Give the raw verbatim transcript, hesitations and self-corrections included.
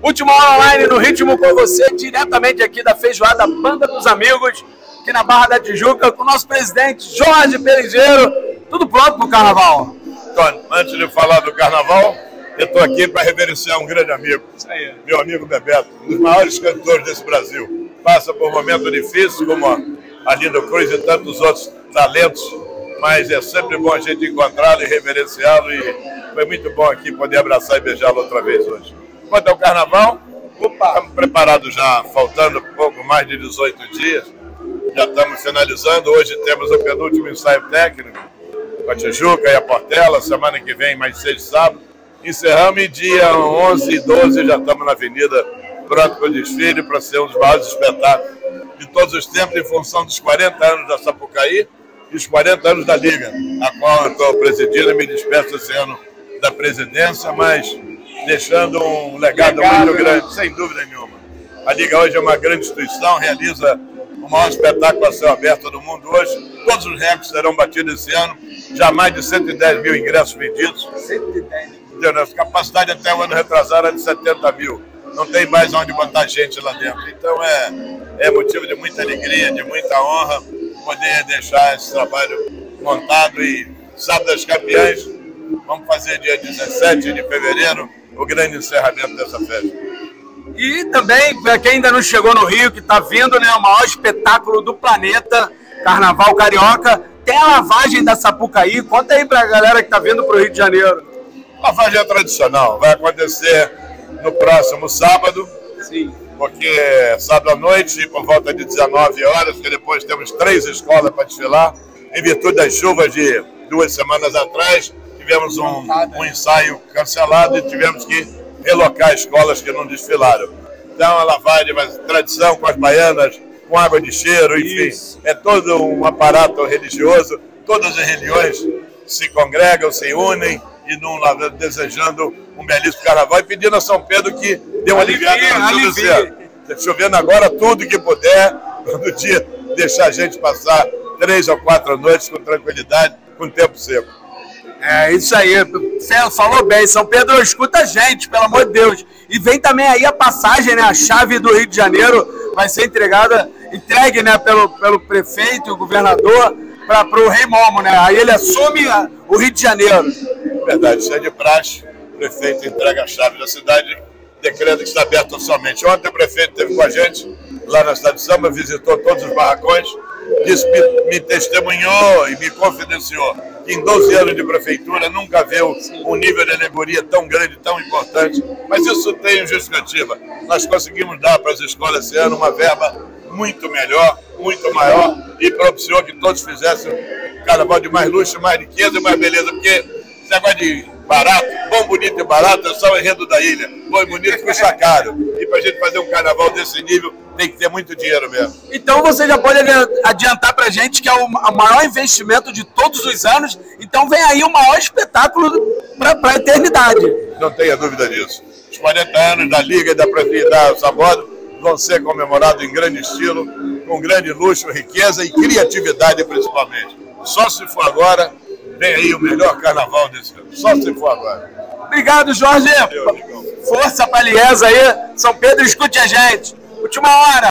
Última hora online no Ritmo com você, diretamente aqui da feijoada Banda dos Amigos, aqui na Barra da Tijuca, com o nosso presidente Jorge Perezeiro. Tudo pronto pro carnaval? Tony, antes de falar do carnaval, eu estou aqui para reverenciar um grande amigo, Isso aí. meu amigo Bebeto, um dos maiores cantores desse Brasil. Passa por momentos difíceis, como a Linda Cruz e tantos outros talentos, mas é sempre bom a gente encontrá-lo e reverenciá-lo, e foi muito bom aqui poder abraçar e beijá-lo outra vez hoje. Quanto ao carnaval, opa, estamos preparados já, faltando pouco mais de dezoito dias, já estamos finalizando. Hoje temos o penúltimo ensaio técnico com a Tijuca e a Portela, semana que vem mais seis sábados. Encerramos e dia onze e doze já estamos na avenida, pronto para o desfile, para ser um dos maiores espetáculos de todos os tempos, em função dos quarenta anos da Sapucaí e os quarenta anos da Liga, a qual eu estou presidindo e me despeço esse ano da presidência, mas deixando um legado, legado muito grande, né? Sem dúvida nenhuma. A Liga hoje é uma grande instituição, realiza o maior espetáculo a céu aberto do mundo hoje. Todos os recordes serão batidos esse ano, já mais de cento e dez mil ingressos vendidos. cento e dez. Nossa capacidade até o ano retrasado era de setenta mil. Não tem mais onde botar gente lá dentro. Então é, é motivo de muita alegria, de muita honra poder deixar esse trabalho montado. E sábado das campeãs, vamos fazer dia dezessete de fevereiro o grande encerramento dessa festa. E também, para quem ainda não chegou no Rio, que está vindo, né, o maior espetáculo do planeta, Carnaval Carioca, tem a lavagem da Sapucaí. Conta aí para a galera que está vindo para o Rio de Janeiro. A lavagem é tradicional, vai acontecer no próximo sábado. Sim. Porque sábado à noite, por volta de dezenove horas, que depois temos três escolas para desfilar, em virtude das chuvas de duas semanas atrás, tivemos um, um ensaio cancelado e tivemos que relocar escolas que não desfilaram. Então a lavagem vai tradição com as baianas, com água de cheiro, enfim. Isso. É todo um aparato religioso, todas as religiões se congregam, se unem e num, desejando um belíssimo carnaval e pedindo a São Pedro que dê uma aliviada na chuva. Chovendo agora tudo que puder, todo dia deixar a gente passar três ou quatro noites com tranquilidade, com tempo seco. É isso aí, falou bem, São Pedro escuta a gente, pelo amor de Deus. E vem também aí a passagem, né, a chave do Rio de Janeiro vai ser entregada, entregue, né, pelo, pelo prefeito e o governador para o Rei Momo, né, aí ele assume a, o Rio de Janeiro. Verdade, isso é de praxe, o prefeito entrega a chave da cidade, decreta que está aberto somente. Ontem o prefeito esteve com a gente lá na cidade de Samba, visitou todos os barracões, disse, me, me testemunhou e me confidenciou que em doze anos de prefeitura nunca viu um nível de alegoria tão grande, tão importante. Mas isso tem justificativa. Nós conseguimos dar para as escolas esse ano uma verba muito melhor, muito maior, e propiciou que todos fizessem um carnaval de mais luxo, mais riqueza e mais beleza, porque esse negócio de barato, bom, bonito e barato é só o enredo da ilha. Bom e bonito custa caro. E para a gente fazer um carnaval desse nível, tem que ter muito dinheiro mesmo. Então você já pode adiantar para a gente que é o maior investimento de todos os anos. Então vem aí o maior espetáculo para a eternidade. Não tenha dúvida disso. Os quarenta anos da Liga e da Prefeitura Sabodo vão ser comemorados em grande estilo, com grande luxo, riqueza e criatividade principalmente. Só se for agora, vem aí o melhor carnaval desse ano. Só se for agora. Obrigado, Jorge. Deus, Força para Liesa aí. São Pedro, escute a gente. Última hora.